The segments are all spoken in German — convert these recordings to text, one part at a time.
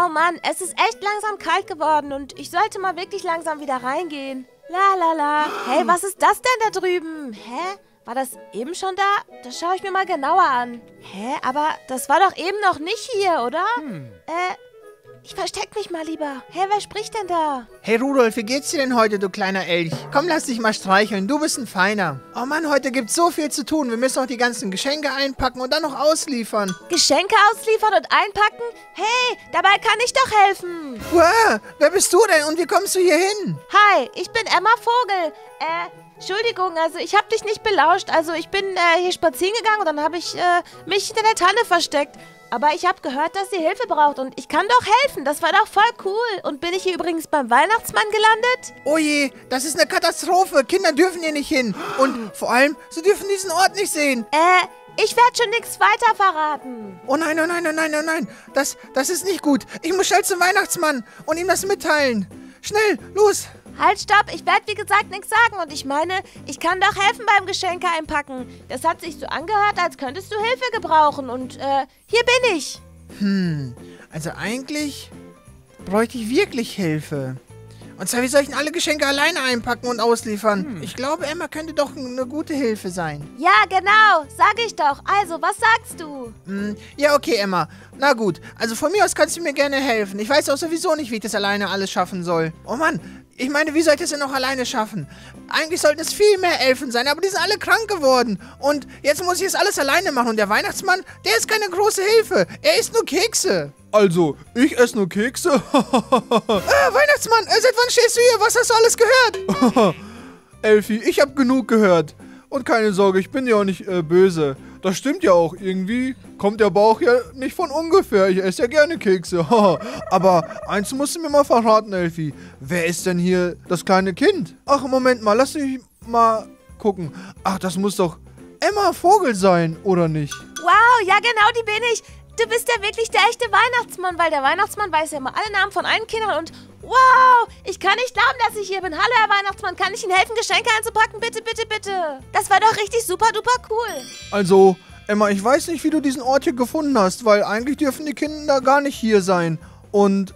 Oh Mann, es ist echt langsam kalt geworden und ich sollte mal wirklich langsam wieder reingehen. La la la. Hey, was ist das denn da drüben? Hä? War das eben schon da? Das schaue ich mir mal genauer an. Hä? Aber das war doch eben noch nicht hier, oder? Ich versteck mich mal lieber. Hä, wer spricht denn da? Hey Rudolf, wie geht's dir denn heute, du kleiner Elch? Komm, lass dich mal streicheln, du bist ein Feiner. Oh Mann, heute gibt's so viel zu tun. Wir müssen noch die ganzen Geschenke einpacken und dann noch ausliefern. Geschenke ausliefern und einpacken? Hey, dabei kann ich doch helfen. Wow, wer bist du denn und wie kommst du hier hin? Hi, ich bin Emma Vogel. Entschuldigung, also ich habe dich nicht belauscht. Also ich bin hier spazieren gegangen und dann habe ich mich hinter der Tanne versteckt. Aber ich habe gehört, dass sie Hilfe braucht und ich kann doch helfen. Das war doch voll cool. Und bin ich hier übrigens beim Weihnachtsmann gelandet? Oh je, das ist eine Katastrophe. Kinder dürfen hier nicht hin. Und vor allem, sie dürfen diesen Ort nicht sehen. Ich werde schon nichts weiter verraten. Oh nein, oh nein, oh nein, oh nein. Das ist nicht gut. Ich muss schnell zum Weihnachtsmann und ihm das mitteilen. Schnell, los. Halt, stopp. Ich werde, wie gesagt, nichts sagen. Und ich meine, ich kann doch helfen beim Geschenke einpacken. Das hat sich so angehört, als könntest du Hilfe gebrauchen. Und, hier bin ich. Also eigentlich bräuchte ich wirklich Hilfe. Und zwar, wie soll ich denn alle Geschenke alleine einpacken und ausliefern? Ich glaube, Emma könnte doch eine gute Hilfe sein. Ja, genau. Sag ich doch. Also, was sagst du? Ja, okay, Emma. Na gut. Also von mir aus kannst du mir gerne helfen. Ich weiß auch sowieso nicht, wie ich das alleine alles schaffen soll. Oh Mann, ich meine, wie soll ich das denn noch alleine schaffen? Eigentlich sollten es viel mehr Elfen sein, aber die sind alle krank geworden. Und jetzt muss ich es alles alleine machen. Und der Weihnachtsmann, der ist keine große Hilfe. Er isst nur Kekse. Also, ich esse nur Kekse? Weihnachtsmann, seit wann stehst du hier? Was hast du alles gehört? Elfi, ich habe genug gehört. Und keine Sorge, ich bin ja auch nicht böse. Das stimmt ja auch. Irgendwie kommt der Bauch ja nicht von ungefähr. Ich esse ja gerne Kekse. Aber eins musst du mir mal verraten, Elfi. Wer ist denn hier das kleine Kind? Ach, Moment mal, lass mich mal gucken. Ach, das muss doch Emma Vogel sein, oder nicht? Wow, ja genau, die bin ich. Du bist ja wirklich der echte Weihnachtsmann, weil der Weihnachtsmann weiß ja immer alle Namen von allen Kindern und wow, ich kann nicht glauben, dass ich hier bin. Hallo, Herr Weihnachtsmann, kann ich Ihnen helfen, Geschenke einzupacken? Bitte, bitte, bitte. Das war doch richtig super duper cool. Also, Emma, ich weiß nicht, wie du diesen Ort hier gefunden hast, weil eigentlich dürfen die Kinder gar nicht hier sein. Und,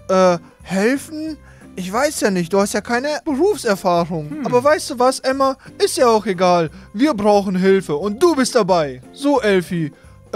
helfen? Ich weiß ja nicht, du hast ja keine Berufserfahrung. Aber weißt du was, Emma? Ist ja auch egal. Wir brauchen Hilfe und du bist dabei. So, Elfi,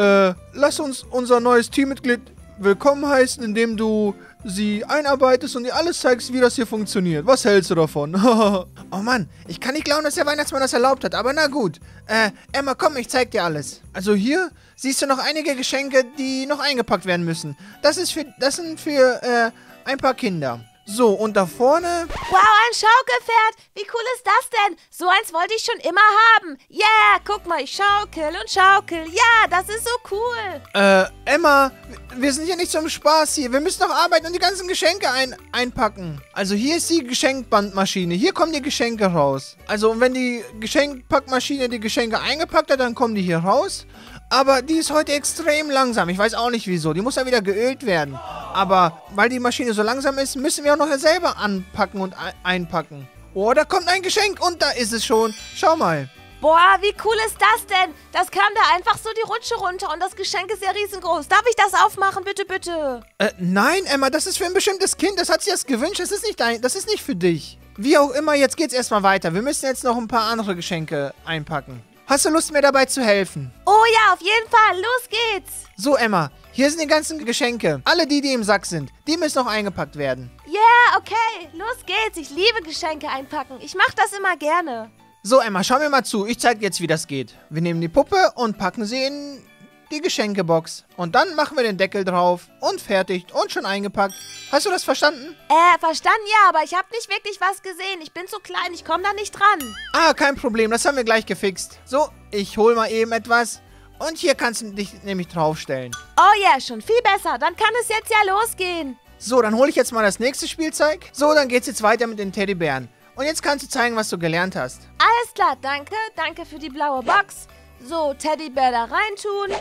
lass uns unser neues Teammitglied willkommen heißen, indem du sie einarbeitest und ihr alles zeigst, wie das hier funktioniert. Was hältst du davon? Oh Mann, ich kann nicht glauben, dass der Weihnachtsmann das erlaubt hat, aber na gut. Emma, komm, ich zeig dir alles. Also hier siehst du noch einige Geschenke, die noch eingepackt werden müssen. Das sind für ein paar Kinder. So, und da vorne... Wow, ein Schaukelpferd. Wie cool ist das denn? So eins wollte ich schon immer haben. Yeah, guck mal, ich schaukel und schaukel. Ja, das ist so cool. Emma, wir sind ja nicht zum Spaß hier. Wir müssen noch arbeiten und die ganzen Geschenke einpacken. Also hier ist die Geschenkbandmaschine. Hier kommen die Geschenke raus. Also wenn die Geschenkpackmaschine die Geschenke eingepackt hat, dann kommen die hier raus. Aber die ist heute extrem langsam. Ich weiß auch nicht wieso. Die muss ja wieder geölt werden. Aber weil die Maschine so langsam ist, müssen wir auch noch selber anpacken und einpacken. Oh, da kommt ein Geschenk und da ist es schon. Schau mal. Boah, wie cool ist das denn? Das kam da einfach so die Rutsche runter und das Geschenk ist ja riesengroß. Darf ich das aufmachen, bitte, bitte? Nein, Emma, das ist für ein bestimmtes Kind. Das hat sich das gewünscht. Das ist nicht für dich. Wie auch immer, jetzt geht's erstmal weiter. Wir müssen jetzt noch ein paar andere Geschenke einpacken. Hast du Lust, mir dabei zu helfen? Oh ja, auf jeden Fall. Los geht's. So, Emma, hier sind die ganzen Geschenke. Alle die im Sack sind. Die müssen noch eingepackt werden. Yeah, okay. Los geht's. Ich liebe Geschenke einpacken. Ich mache das immer gerne. So, Emma, schau mir mal zu. Ich zeig dir jetzt, wie das geht. Wir nehmen die Puppe und packen sie in die Geschenkebox. Und dann machen wir den Deckel drauf und fertig und schon eingepackt. Hast du das verstanden? Verstanden ja, aber ich habe nicht wirklich was gesehen. Ich bin zu klein, ich komme da nicht dran. Ah, kein Problem, das haben wir gleich gefixt. So, ich hol mal eben etwas. Und hier kannst du dich nämlich draufstellen. Oh ja, schon viel besser. Dann kann es jetzt ja losgehen. So, dann hole ich jetzt mal das nächste Spielzeug. So, dann geht's jetzt weiter mit den Teddybären. Und jetzt kannst du zeigen, was du gelernt hast. Alles klar, danke. Danke für die blaue Box. So, Teddybär da reintun.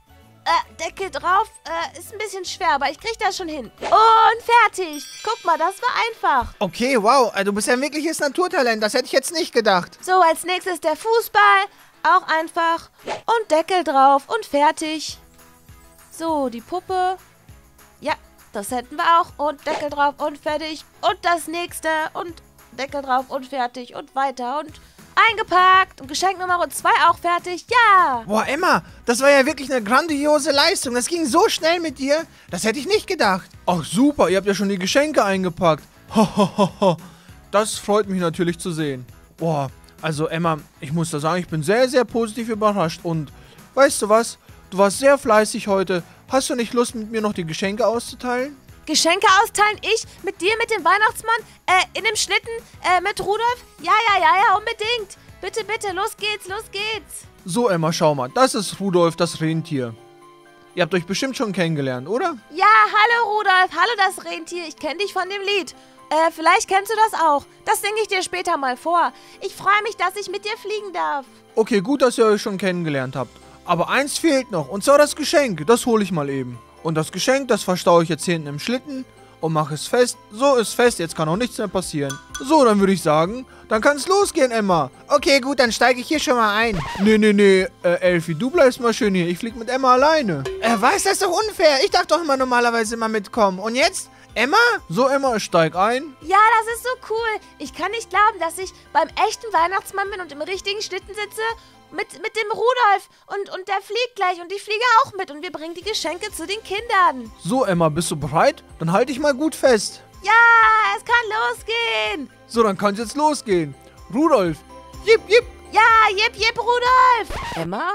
Deckel drauf. Ist ein bisschen schwer, aber ich krieg das schon hin. Und fertig. Guck mal, das war einfach. Okay, wow. Du bist ja ein wirkliches Naturtalent. Das hätte ich jetzt nicht gedacht. So, als nächstes der Fußball. Auch einfach. Und Deckel drauf und fertig. So, die Puppe. Ja, das hätten wir auch. Und Deckel drauf und fertig. Und das nächste. Und Deckel drauf und fertig. Und weiter. Und eingepackt. Und Geschenk Nummer 2 auch fertig. Ja. Boah, Emma, das war ja wirklich eine grandiose Leistung. Das ging so schnell mit dir. Das hätte ich nicht gedacht. Ach super, ihr habt ja schon die Geschenke eingepackt. Hohoho. Das freut mich natürlich zu sehen. Boah, also Emma, ich muss da sagen, ich bin sehr, sehr positiv überrascht. Und weißt du was? Du warst sehr fleißig heute. Hast du nicht Lust, mit mir noch die Geschenke auszuteilen? Geschenke austeilen? Ich? Mit dir, mit dem Weihnachtsmann? In dem Schlitten? Mit Rudolf? Ja, unbedingt. Bitte, bitte, los geht's. So Emma, schau mal, das ist Rudolf, das Rentier. Ihr habt euch bestimmt schon kennengelernt, oder? Ja, hallo Rudolf, hallo das Rentier. Ich kenne dich von dem Lied. Vielleicht kennst du das auch. Das singe ich dir später mal vor. Ich freue mich, dass ich mit dir fliegen darf. Okay, gut, dass ihr euch schon kennengelernt habt. Aber eins fehlt noch, und zwar das Geschenk. Das hole ich mal eben. Und das Geschenk, das verstaue ich jetzt hier hinten im Schlitten und mache es fest. So ist fest, jetzt kann auch nichts mehr passieren. So, dann würde ich sagen, dann kann es losgehen, Emma. Okay, gut, dann steige ich hier schon mal ein. Nee, Elfi, du bleibst mal schön hier. Ich fliege mit Emma alleine. Was, das ist doch unfair. Ich darf doch immer normalerweise immer mitkommen. Und jetzt? Emma? So, Emma, ich steig ein. Ja, das ist so cool. Ich kann nicht glauben, dass ich beim echten Weihnachtsmann bin und im richtigen Schlitten sitze mit dem Rudolf. Und der fliegt gleich und ich fliege auch mit und wir bringen die Geschenke zu den Kindern. So, Emma, bist du bereit? Dann halte ich mal gut fest. Ja, es kann losgehen. So, dann kann es jetzt losgehen. Rudolf, jip, jip. Ja, jip, Rudolf.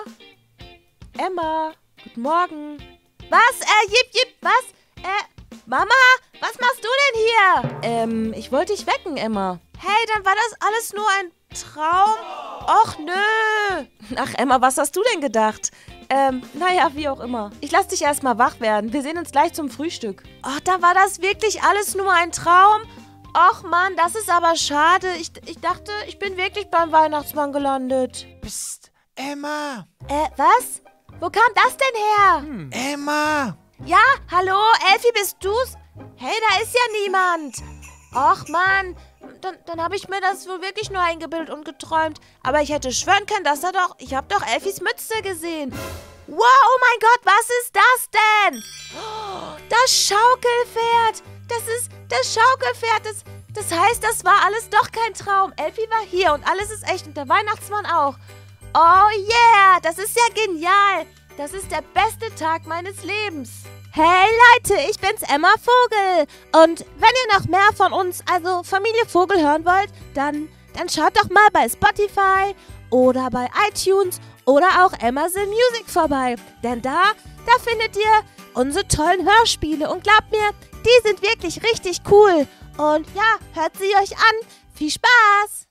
Emma, guten Morgen. Was? Jip, was? Mama, was machst du denn hier? Ich wollte dich wecken, Emma. Hey, dann war das alles nur ein Traum? Och, nö. Ach, Emma, was hast du denn gedacht? Naja, wie auch immer. Ich lass dich erstmal wach werden. Wir sehen uns gleich zum Frühstück. Ach, da war das wirklich alles nur ein Traum? Och, Mann, das ist aber schade. Ich dachte, ich bin wirklich beim Weihnachtsmann gelandet. Psst, Emma. Was? Wo kam das denn her? Emma. Ja, hallo, Elfi, bist du's? Hey, da ist ja niemand. Och, Mann, dann habe ich mir das wohl wirklich nur eingebildet und geträumt. Aber ich hätte schwören können, ich habe doch Elfis Mütze gesehen. Wow, oh mein Gott, was ist das denn? Oh, das Schaukelpferd. Das ist das Schaukelpferd. Das heißt, das war alles doch kein Traum. Elfi war hier und alles ist echt und der Weihnachtsmann auch. Oh yeah, das ist ja genial. Das ist der beste Tag meines Lebens. Hey Leute, ich bin's, Emma Vogel. Und wenn ihr noch mehr von uns, also Familie Vogel, hören wollt, dann schaut doch mal bei Spotify oder bei iTunes oder auch Amazon Music vorbei. Denn da findet ihr unsere tollen Hörspiele. Und glaubt mir, die sind wirklich richtig cool. Und ja, hört sie euch an. Viel Spaß!